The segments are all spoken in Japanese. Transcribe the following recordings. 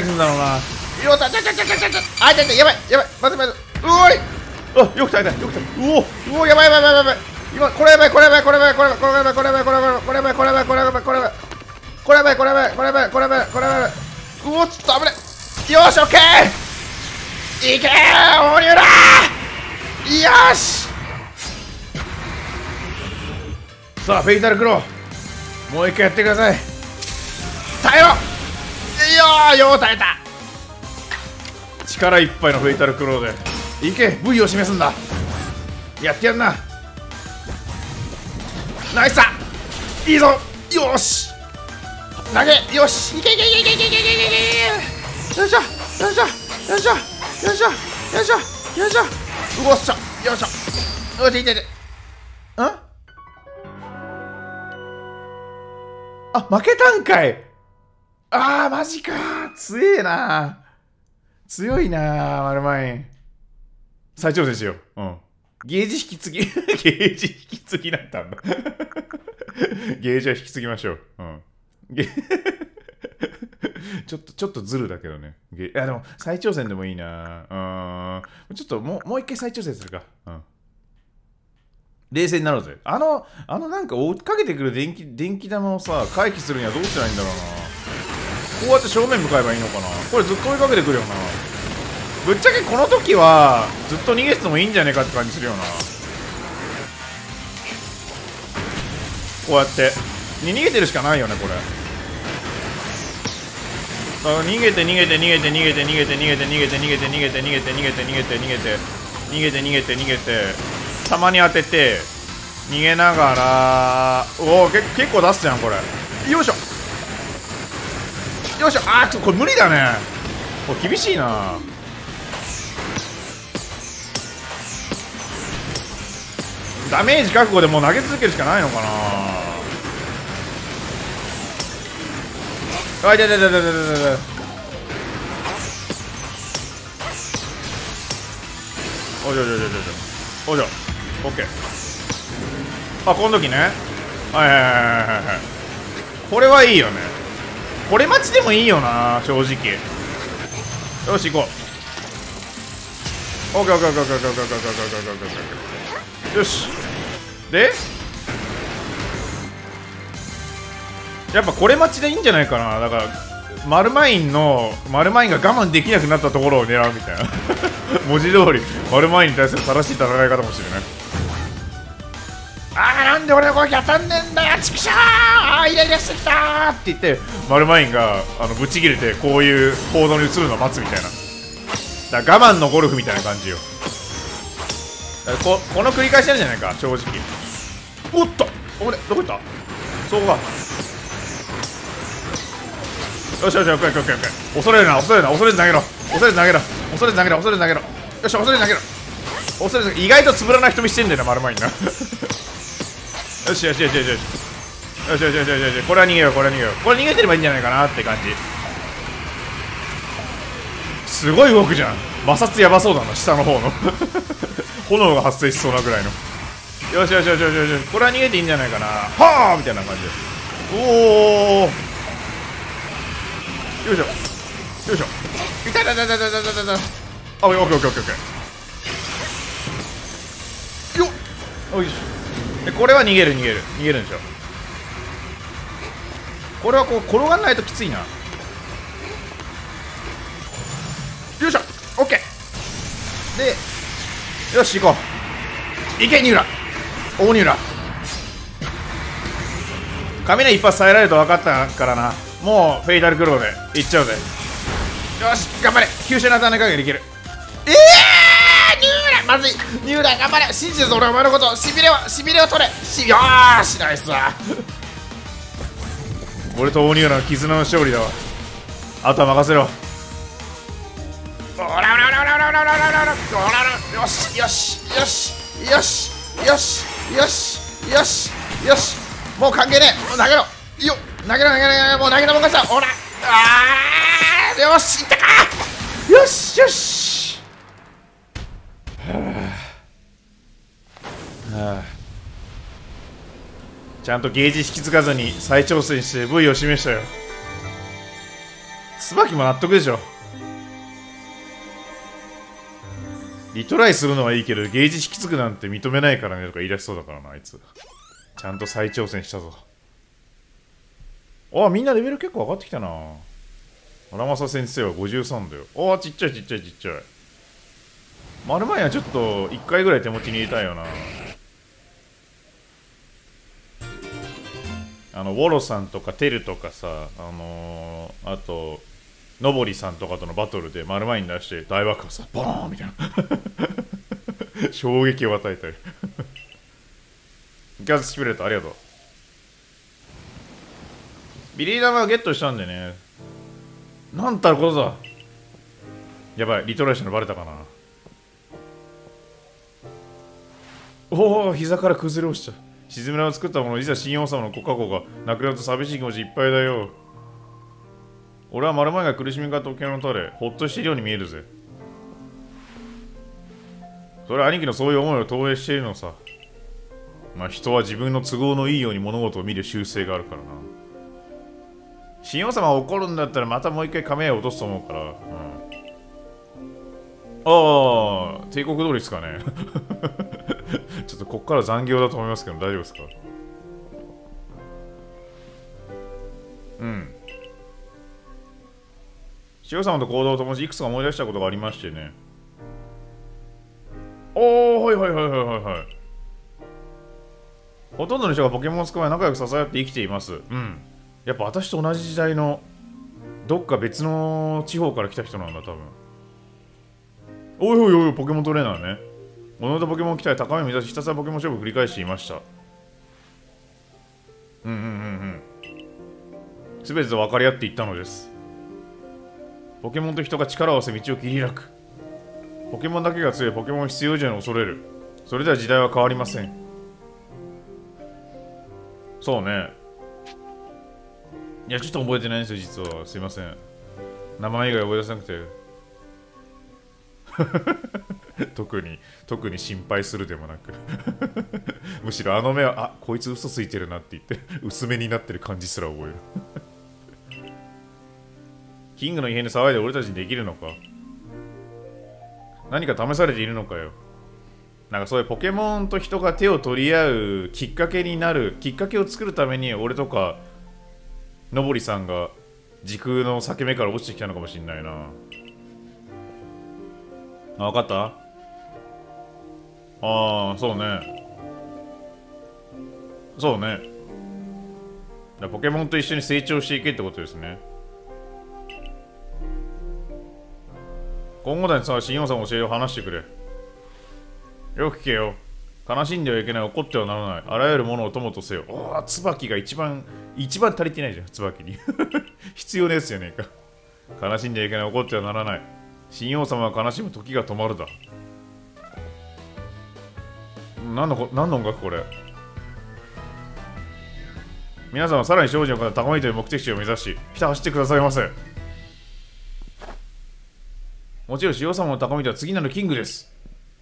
回するんだろうな。よたちゃちゃちゃちゃちゃちゃ。あ、ちゃちゃ、やばいやばい。まずまず。うおい。あ、よく耐えたよく耐えた。うおやばいやばいやばいやばい。今これやばいこれやばいこれやばいこれやばいこれやばいこれやばいこれやばいこれやばいこれやばいこれやばいこれやばいこれやばいこれやばいこれやばいこれやばいこれやばい。うお、ちょっと危ない。よし、オッケー。いけー、オニュラー。よし。さあ、フェイタルクロー、もう一回やってください。耐えろ。よー耐えた。力いっぱいのフェイタルクローでいけ、V を示すんだ。やってやんな。ナイスだ。いいぞ。よし、投げ。よし、いけいけいけいけいけいけいけいけ。よいしょよいしょよいしょよいしょよいしょよいしょ。うおっしょよいしょ。よし、いていて。あ、負けたんかい。あー、マジかー。強えな。強いなー、マルマイン。再挑戦しよう。うん。ゲージ引き継ぎ。ゲージ引き継ぎだったんだ。ゲージは引き継ぎましょう。うん。ちょっとずるだけどね。いや、でも、再挑戦でもいいな。ちょっともう一回再挑戦するか。うん。 冷静になろうぜ。なんか追っかけてくる電気玉をさ、回避するにはどうしたらいいんだろうな。こうやって正面向かえばいいのかな。これずっと追いかけてくるよな。ぶっちゃけこの時はずっと逃げててもいいんじゃねえかって感じするよな。こうやって逃げてるしかないよね、これ。逃げて逃げて逃げて逃げて逃げて逃げて逃げて逃げて逃げて逃げて逃げて逃げて逃げて逃げて逃げて逃げて逃げて、たまに当てて逃げながら、おお結構出すじゃんこれ。よいしょよいしょ。あーこれ無理だね。これ厳しいな。ダメージ覚悟でもう投げ続けるしかないのかな。あ、痛い痛い痛い痛い痛い痛い。おじょおじょおじょおじょおじょ。オッケー。あ、この時ね。はいはいはいはいはい。これはいいよね。これ待ちでもいいよな、正直。よし、行こう。オッケーオッケーオッケーオッケーオッケーオッケーオッケーオッケー。よし。でやっぱこれ待ちでいいんじゃないかな。だからマルマインが我慢できなくなったところを狙うみたいな文字通りマルマインに対する正しい戦い方かもしれない。あーなんで俺の攻撃当たんねんだよチクシャー、あーイライラしてきたーって言ってマルマインがブチ切れてこういう行動に移るのを待つみたいな。だから我慢のゴルフみたいな感じよ。この繰り返しなんじゃないか正直。おっとおれどこ行った。そこか。よしよしよし、恐れるな恐れるな、恐れず投げろ恐れず投げろ恐れず投げろ恐れず投げろ。よし恐れず投げろ恐れず。意外とつぶらな瞳してんだよな、丸前になよしよしよしよしよしよしよしよしよしよし。これは逃げようこれは逃げよう。これ逃げてればいいんじゃないかなって感じ。すごい動くじゃん。摩擦やばそうだな、下の方の炎が発生しそうなぐらいの。よしよしよしよしよし。これは逃げていいんじゃないかな。はあみたいな感じで。おおよいしょよいしょ。痛い痛い痛い痛い痛い痛い痛い。あ、オッケーオッケーオッケーオッケー。よっおいしょ。これは逃げるんでしょ。これはこう転がんないときついな。よいしょオッケーで、よし行こう。いけニューラ大ニューラ。雷一発耐えられると分かったからな。もうフェイタルクローでいっちゃうぜ。よし頑張れ。急所の当たり加減でいける。ニューラまずい。ニューラ頑張れ。信じてるぞ俺はお前のこと。しびれを取れ。よーしナイスだ。俺と大ニューラの絆の勝利だわ。あとは任せろ。おらおらおらおらおらおらおらおらおらよしよしよしよしよしよしよしよし。もう関係ねえ。もう投げろよっ。投げろもう投げろもんかした。ほらあーよしいったか。よしよし。ちゃんとゲージ引き継がずに再挑戦して部位を示したよ。椿も納得でしょ。リトライするのはいいけどゲージ引き継ぐなんて認めないからねとか言い出しそうだからなあいつ。ちゃんと再挑戦したぞ。あ、みんなレベル結構上がってきたな。荒政先生は53だよ。あ、ちっちゃい。丸前はちょっと1回ぐらい手持ちに入れたいよな。ウォロさんとかテルとかさ、あとのぼりさんとかとのバトルで丸前に出して大爆発さボーンみたいな衝撃を与えたりガズスピレットありがとう。ビリー玉をゲットしたんでね。なんたることだ。やばい、リトライしたのバレたかな。おお、膝から崩れ落ちた。沈めらを作ったもの、いざ新王様のご加護がなくなると寂しい気持ちいっぱいだよ。俺は丸前が苦しみが時計の垂れ、ほっとしているように見えるぜ。それは兄貴のそういう思いを投影しているのさ。まあ人は自分の都合のいいように物事を見る習性があるからな。新王様が怒るんだったらまたもう一回亀屋を落とすと思うから。ああ、帝国通りですかね。ちょっとこっから残業だと思いますけど、大丈夫ですか？うん。塩様と行動を共にいくつか思い出したことがありましてね。おー、はいはいはいはいはいはい。ほとんどの人がポケモンを使い仲良く支え合って生きています。うん。やっぱ私と同じ時代のどっか別の地方から来た人なんだ、多分。おいおいおい、ポケモントレーナーね。己とポケモンを鍛え、高みを目指し、ひたすらポケモン勝負を繰り返していました。うんうんうんうん。すべてと分かり合っていったのです。ポケモンと人が力を合わせ道を切り開く。ポケモンだけが強い、ポケモン必要以上に恐れる。それでは時代は変わりません。そうね。いや、ちょっと覚えてないんですよ、実は。すいません。名前以外覚え出せなくて。特に心配するでもなくむしろあの目は、あ、こいつ嘘ついてるなって言って薄めになってる感じすら覚えるキングの異変で騒いで俺たちにできるのか？何か試されているのかよ。なんかそういうポケモンと人が手を取り合うきっかけになる、きっかけを作るために俺とかのぼりさんが時空の裂け目から落ちてきたのかもしんないな。あ、わかった？ああ、そうね。そうね。ポケモンと一緒に成長していけってことですね。今後だにさ、新王さんの教えを話してくれ。よく聞けよ。悲しんではいけない、怒ってはならない。あらゆるものを友とせよ。おお、椿が一番足りてないじゃん、椿に。必要なやつじゃねえか。悲しんではいけない、怒ってはならない。新王様は悲しむ時が止まるだ。何の音楽これ。皆さんはさらに精進を高めという目的地を目指し、ひた走ってくださいませ。もちろん塩様の高みでは次なるキングです。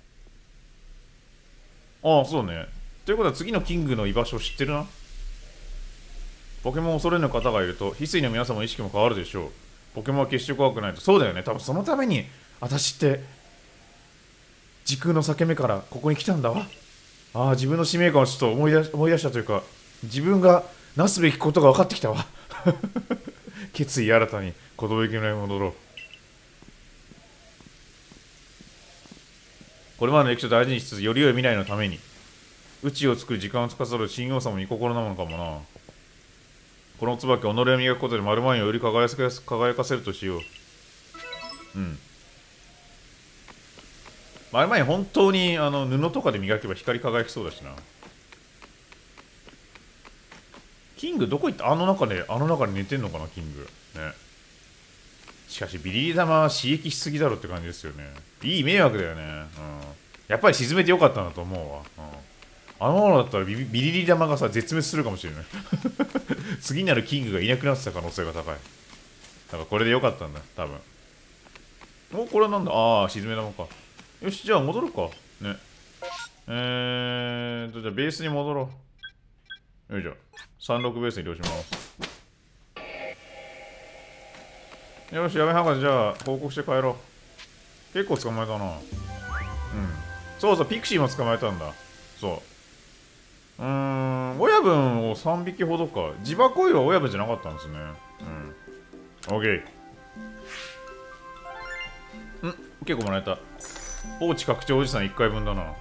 ああ、そうね。ということは次のキングの居場所を知ってるな。ポケモンを恐れぬ方がいると、翡翠の皆様の意識も変わるでしょう。ポケモンは決して怖くないと。そうだよね。多分そのために、私って、時空の裂け目からここに来たんだわ。ああ、自分の使命感をちょっと思い出したというか、自分がなすべきことが分かってきたわ。決意新たに、子供行きのに戻ろう。これまでの歴史を大事にしつつ、より良い未来のために、宇宙を作る時間を司る新王様の御心なのかもな。この椿、己を磨くことで丸前をより輝かせるとしよう。うん。丸前本当に布とかで磨けば光り輝きそうだしな。キングどこ行った？あの中で寝てんのかな、キング。ね。しかし、ビリリ玉は刺激しすぎだろって感じですよね。いい迷惑だよね。うん。やっぱり沈めてよかったんだと思うわ。うん。あのままだったらビリリ玉がさ、絶滅するかもしれない。次なるキングがいなくなってた可能性が高い。だからこれでよかったんだ、多分。お、これはなんだ？ああ、沈め玉か。よし、じゃあ戻るか。ね。じゃあベースに戻ろう。よいしょ。36ベースに移動します。よし、やめ博士、じゃあ報告して帰ろう。結構捕まえたな。うん。そうそう、ピクシーも捕まえたんだ。そう。親分を3匹ほどか。自爆恋は親分じゃなかったんですね。うん。オッケー。結構もらえた。放置拡張おじさん1回分だな。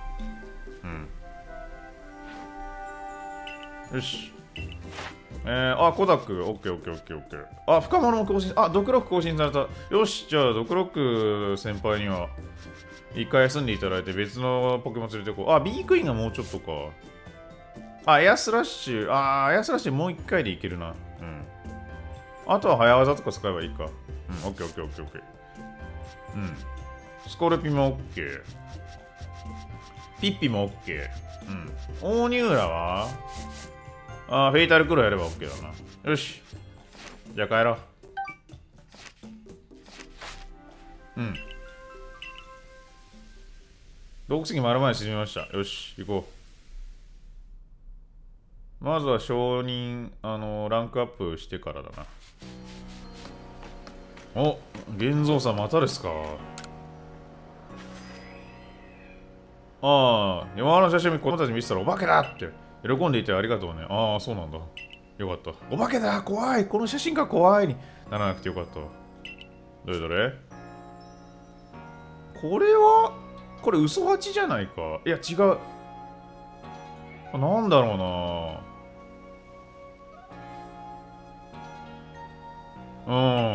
うん。よし。コダック。オッケーオッケーオッケーオッケー。あ、深物も更新。あ、ドクロック更新された。よし、じゃあ、ドクロック先輩には、一回休んでいただいて別のポケモン連れてこう。あ、ビークイーンがもうちょっとか。あ、エアスラッシュ。エアスラッシュもう一回でいけるな。うん。あとは早技とか使えばいいか。うん、オッケーオッケーオッケーオッケー。うん。スコルピもオッケー。ピッピもオッケー。うん。オーニューラはフェイタルクローやれば OK だな。よし。じゃあ帰ろう。うん。洞窟に丸前に沈みました。よし、行こう。まずは承認、ランクアップしてからだな。お、現像さんまたですか。 ああ、山の写真子供たち見せたらお化けだって喜んでいてありがとうね。ああ、そうなんだ。よかった。お化けだ怖いこの写真が怖いにならなくてよかった。どれどれこれはこれ嘘八じゃないか。いや違う。なんだろうな。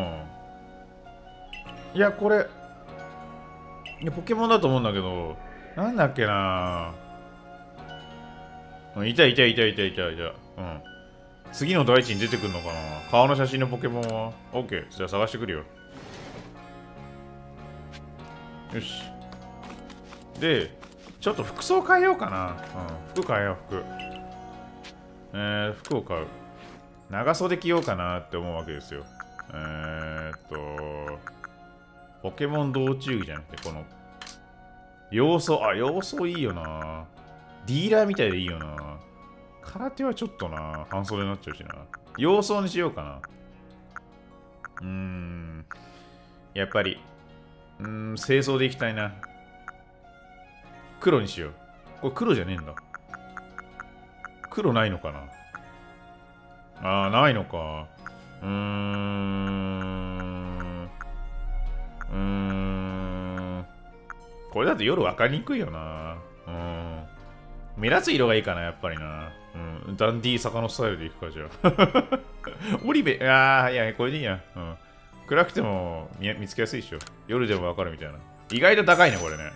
いやこれいやポケモンだと思うんだけど、なんだっけな。いたいたいたいたいたいた。次の大地に出てくるのかな。顔の写真のポケモンは。オッケー。じゃあ探してくるよ。よし。で、ちょっと服装変えようかな。服変えよう、服。服を買う。長袖着ようかなって思うわけですよ。ポケモン道中儀じゃなくて、この、要素いいよな。ディーラーみたいでいいよな。空手はちょっとな、半袖になっちゃうしな。要素にしようかな。やっぱり、清掃でいきたいな。黒にしよう。これ黒じゃねえんだ。黒ないのかな。ないのか。これだと夜分かりにくいよな。目立つ色がいいかな、やっぱりな。ダンディー坂のスタイルでいくか、じゃあ。オリベ、いや、これでいいや。暗くても見つけやすいでしょ。夜でも分かるみたいな。意外と高いね、これね。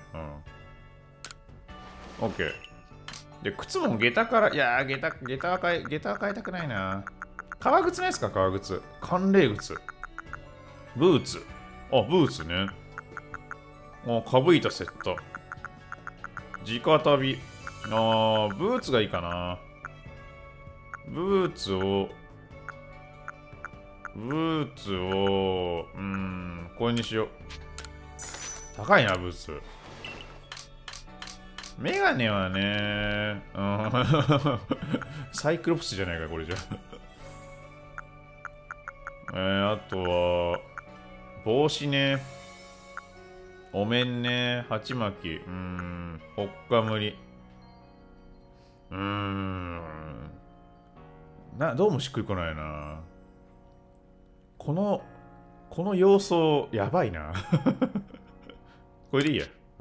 オッケー。で、靴も下駄から、いやー、下駄は変えたくないな。革靴ないですか、革靴。寒冷靴。ブーツ。ブーツね。かぶいたセット。直旅。ブーツがいいかな。ブーツを、これにしよう。高いな、ブーツ。メガネはね、サイクロプスじゃないか、これじゃ。あとは、帽子ね。お面ね。鉢巻き。ほっかむり。どうもしっくりこないな。この様相、やばいな。これでいいや。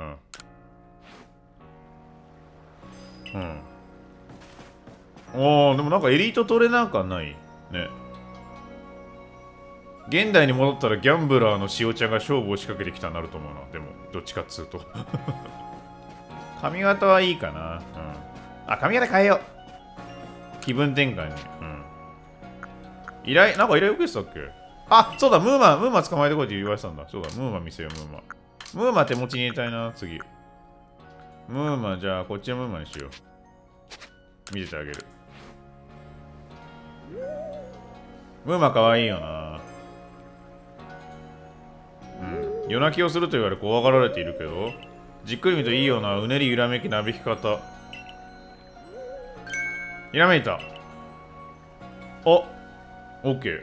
でもなんかエリートトレーナー感ないね。現代に戻ったらギャンブラーのしおちゃんが勝負を仕掛けてきたになると思うな。でも、どっちかっつうと。髪型はいいかな。髪型変えよう。気分転換に。なんか依頼受けてたっけ。そうだ、ムーマ捕まえてこいって言われてたんだ。そうだ、ムーマ見せよう、ムーマ手持ちに入れたいな、次。ムーマ、じゃあ、こっちのムーマにしよう。見せてあげる。ムーマかわいいよな。夜泣きをすると言われ怖がられているけど、じっくり見るといいよな。うねり揺らめきなびき方。ひらめいた。オッケ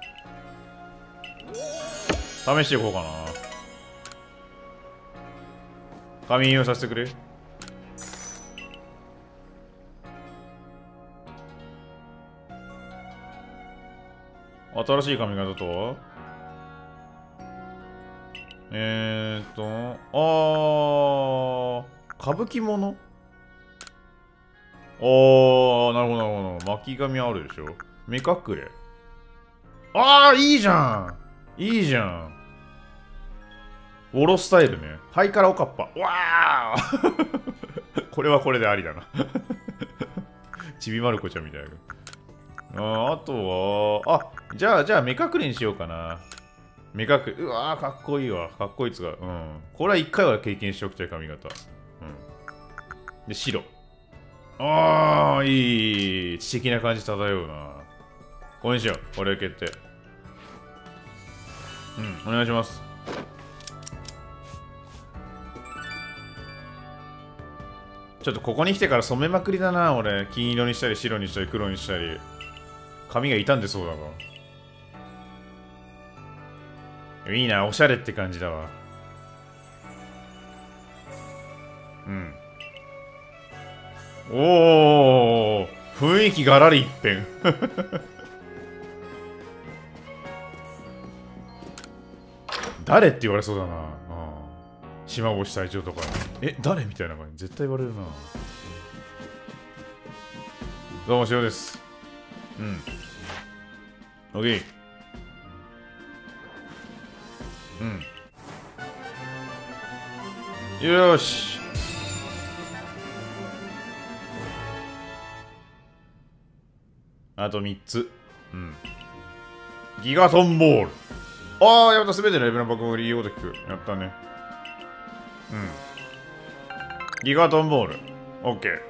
ー。試していこうかな。髪印をさせてくれ。新しい髪型とは歌舞伎もの。なるほどなるほど。巻き髪あるでしょ。目隠れ。いいじゃん。いいじゃん。オロスタイルね。ハイカラおかっぱ。わーこれはこれでありだな。ちびまる子ちゃんみたいな。あとは、じゃあ目隠れにしようかな。目隠れ。うわー、かっこいいわ。かっこいいつが。これは一回は経験しておきたい髪型。で、白。いい。知的な感じ漂うな。これにしよう。これ決定。お願いします。ちょっとここに来てから染めまくりだな、俺。金色にしたり、白にしたり、黒にしたり。髪が傷んでそうだわ。いいな、おしゃれって感じだわ。 おお、雰囲気がらり一変。誰って言われそうだな。島星隊長とか。誰みたいな感じ。絶対言われるな。どうも、塩です。うん。オッケー。うん。よーし。あと3つ。うん。ギガトンボール。ああ、やった、すべてのレベルの爆撃言うこと聞く。やったね。うん。ギガトンボール。オッケー。うん。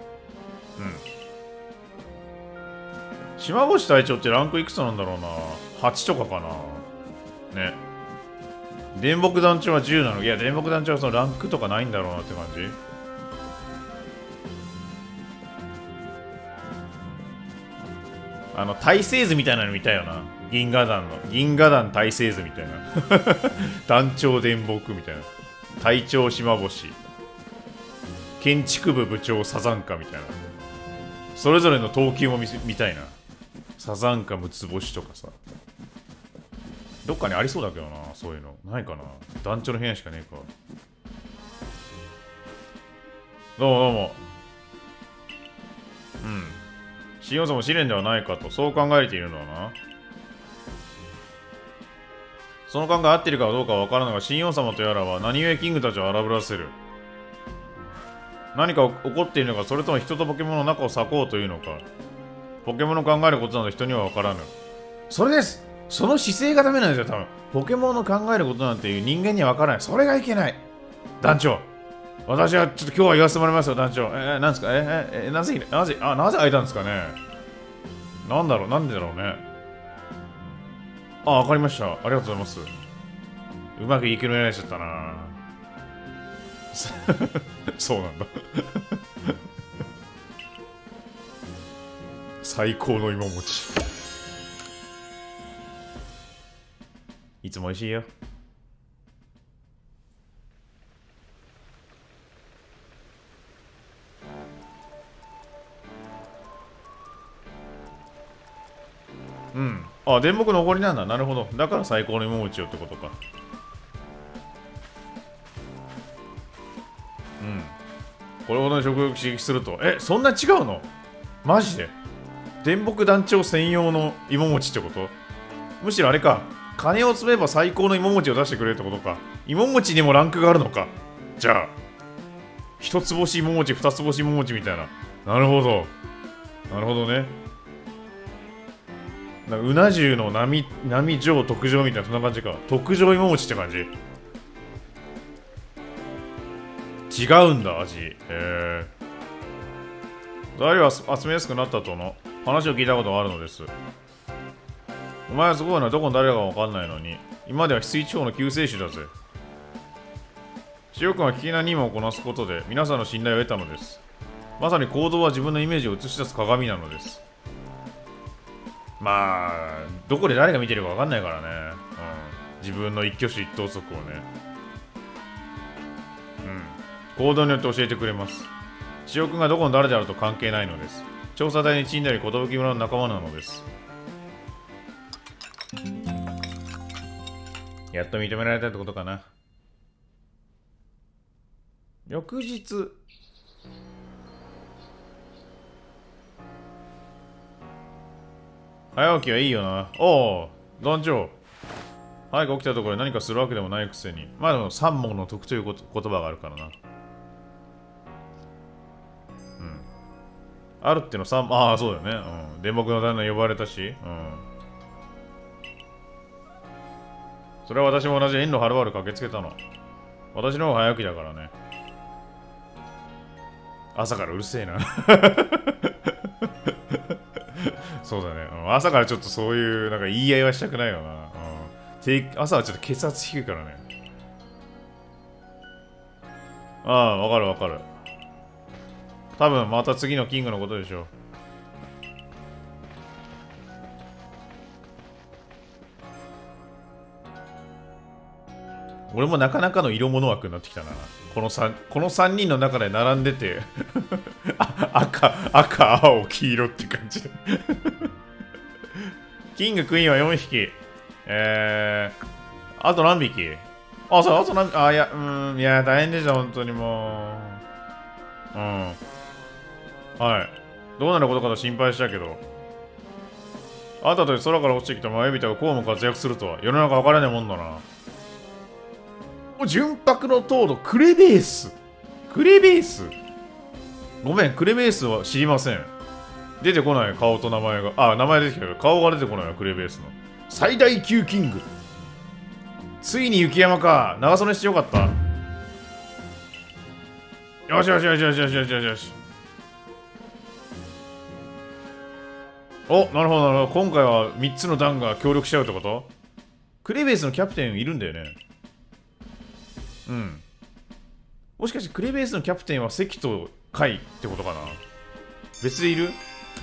島星隊長ってランクいくつなんだろうな。8とかかな。ね。電木団長は10なの。いや、電木団長はそのランクとかないんだろうなって感じ。大聖図みたいなの見たよな。銀河団大聖図みたいな。団長電木みたいな。隊長島星。建築部部長サザンカみたいな。それぞれの等級も見たいな。サザンカ六つ星とかさ。どっかにありそうだけどな、そういうの。ないかな。団長の部屋しかねえか。どうもどうも。うん。新要素も試練ではないかと、そう考えているのはな。その考え合っているかどうかは分からないが、新王様とやらは何故キングたちを荒ぶらせる。何か起こっているのか、それとも人とポケモンの仲を裂こうというのか。ポケモンの考えることなど人には分からぬ。それです。その姿勢がダメなんですよ、多分。ポケモンの考えることなんていう人間には分からない。それがいけない。団長。私はちょっと今日は言わせてもらいますよ、団長。なんですかなぜ開いたんですかね。なんでだろうね。わかりました。ありがとうございます。うまく言い切れられちゃったな。そうなんだ。最高の芋餅。いつも美味しいよ。うん。あ、電木のおごりなんだ。なるほど。だから最高の芋餅よってことか。うん。これほどの食欲刺激すると。そんな違うの？マジで？電木団長専用の芋餅ってこと？むしろあれか。金を積めば最高の芋餅を出してくれるってことか。芋餅にもランクがあるのか。じゃあ、一つ星芋餅、二つ星芋餅みたいな。なるほど。なるほどね。なんかうな重の波状特上みたいな、そんな感じか。特上芋餅って感じ。違うんだ、味。材料は集めやすくなったとの話を聞いたことがあるのです。お前はすごいな、どこの誰だかわかんないのに。今では翡翠地方の救世主だぜ。塩君は危険な任務をこなすことで皆さんの信頼を得たのです。まさに行動は自分のイメージを映し出す鏡なのです。まあ、どこで誰が見てるかわかんないからね。自分の一挙手一投足をね。行動によって教えてくれます。塩君がどこの誰であると関係ないのです。調査隊に死んだり寿村の仲間なのです。やっと認められたってことかな。翌日。早起きはいいよな。おう、団長。早く起きたところで何かするわけでもないくせに。まあでも三問の徳という言葉があるからな。あるっての三、ああ、そうだよね。電木の旦那呼ばれたし。それは私も同じ遠路はるばる駆けつけたの。私の方が早起きだからね。朝からうるせえな。そうだね、朝からちょっとそういうなんか言い合いはしたくないよな。朝はちょっと血圧低いからね。わかるわかる。多分また次のキングのことでしょう。俺もなかなかの色物枠になってきたな。この3人の中で並んでて赤、青、黄色って感じ。キング、クイーンは4匹。あと何匹？あ、そう、あと何匹？あ、いや、いや、大変でした、本当にもう。はい。どうなることかと心配したけど。あたと空から落ちてきたマユビタがこうも活躍するとは、世の中分からねえもんだな。純白の糖度、クレベース。クレベース？ごめん、クレベースは知りません。出てこない、顔と名前が。あ、名前出てきたけど、顔が出てこないわ、クレベースの。最大級キング。ついに雪山か。長袖してよかった。よしよしよしよしよしよしよしよし。お、なるほどなるほど。今回は3つの団が協力しちゃうってこと？クレベースのキャプテンいるんだよね。うん。もしかしてクレベースのキャプテンは関とカイってことかな？別でいる？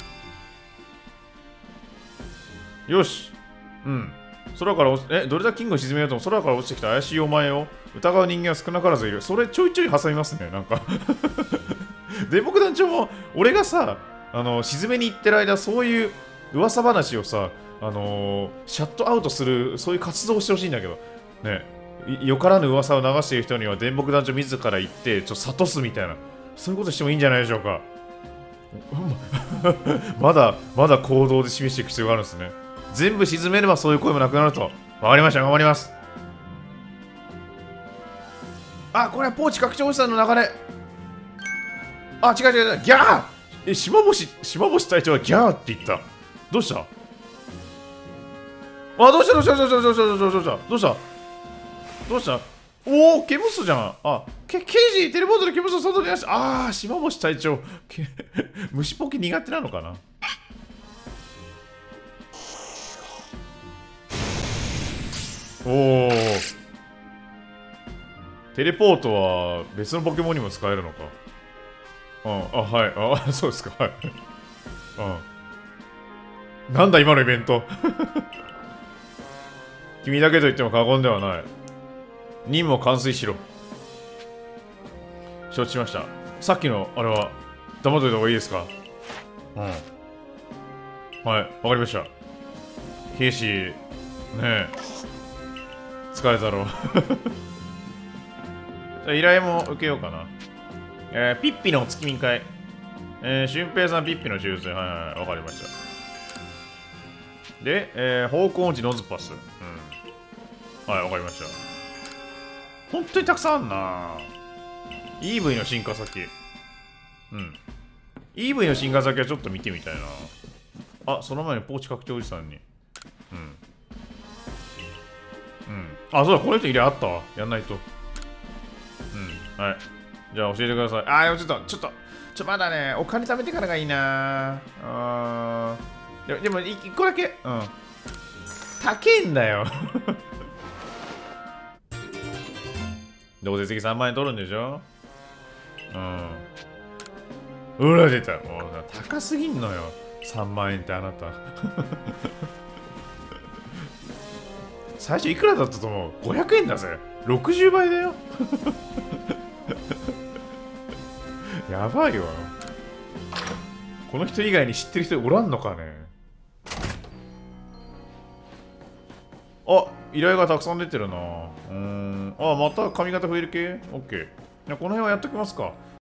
よし。うん。空から落ち、どれだけキングを沈めようとも空から落ちてきた怪しいお前を疑う人間は少なからずいる。それちょいちょい挟みますね、なんか。電木団長も、俺がさ、沈めに行ってる間、そういう噂話をさ、シャットアウトする、そういう活動をしてほしいんだけど、ね。よからぬ噂を流している人には電木団長自ら行って諭すみたいな、そういうことしてもいいんじゃないでしょうか。まだ行動で示していく必要があるんですね。全部沈めればそういう声もなくなると。わかりました、頑張ります。あ、これはポーチ拡張おじさんの流れ。あ、違う違う違う、ギャー。島星隊長はギャーって言った。どうした？あ、どうしたおお、ケムスじゃん。あ、ケイジ、テレポートでケムスを外に出した。あー、島星隊長。虫ポケ苦手なのかな？おお。テレポートは別のポケモンにも使えるのか。うん、あ、はい。あ、そうですか。はい。うん。なんだ今のイベント。君だけと言っても過言ではない。任務を完遂しろ。承知しました。さっきのあれは黙っといた方がいいですか？うん。はい、わかりました。兵士、ねえ。疲れたろう。じゃあ依頼も受けようかな。ピッピの月見会。俊平さんピッピの手術。はいはい、わかりました。で、方向音痴ノズパス。うん。はい、わかりました。本当にたくさんあんな。EV の進化先。うん。EV の進化先はちょっと見てみたいな。あ、その前にポーチ拡張おじさんに。うん。うん。あ、そうだ、この人入れあったわ。やんないと。うん。はい。じゃあ教えてください。あー、ちょっと、まだね、お金貯めてからがいいな。でも、一個だけ。うん。高えんだよ。どうせ次3万円取るんでしょ？うん。うら出た。もう高すぎんのよ。3万円ってあなた。最初いくらだったと思う？ 500 円だぜ。60倍だよ。やばいわ。この人以外に知ってる人おらんのかね。あ、依頼がたくさん出てるな。あ、また髪型増える系？ OK。この辺はやっときますか。